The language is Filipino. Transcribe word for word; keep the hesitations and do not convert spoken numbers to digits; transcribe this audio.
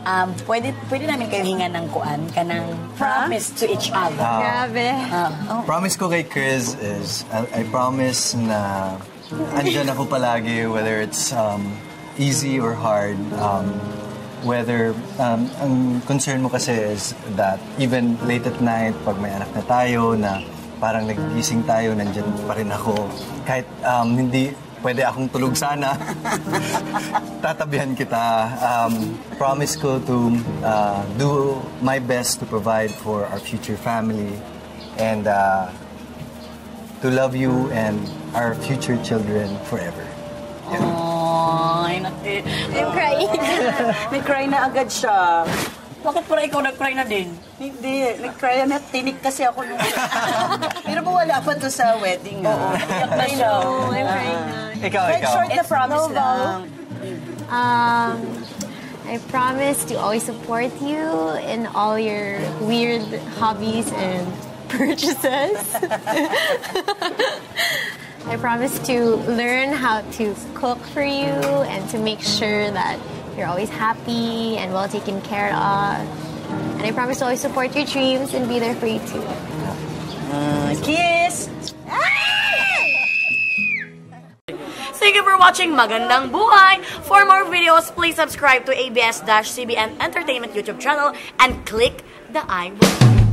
um, pwede, pwede namin kayo hinga ng kuan, kanang promise to each other. Uh, Grabe. Uh, oh. Promise ko kay Chris is, I, I promise na andyan ako palagi, whether it's um, easy or hard. Um, whether, um, ang concern mo kasi is that even late at night, pag may anak na tayo, na parang nagigising tayo, nandyan pa rin ako. Kahit um, hindi pwede akong tulog sana, tatabihan kita. Um, promise ko to uh, do my best to provide for our future family and uh, to love you and our future children forever. Yeah. Oh, ay, naki. I'm crying. Nag-cry na agad siya. Bakit para ikaw nag-cry na din? Hindi, nag-cry na. Tinik kasi ako nung... Pero po wala pa to sa wedding. Oo. Iyak na siya. I'm crying na. Ikaw, Like ikaw. short na promise lang. Um, I promise to always support you in all your weird hobbies and purchases. I promise to learn how to cook for you and to make sure that you're always happy and well taken care of. And I promise to always support your dreams and be there for you too. Uh, kiss! Thank you for watching Magandang Buhay. For more videos, please subscribe to A B S C B N Entertainment YouTube channel and click the I button.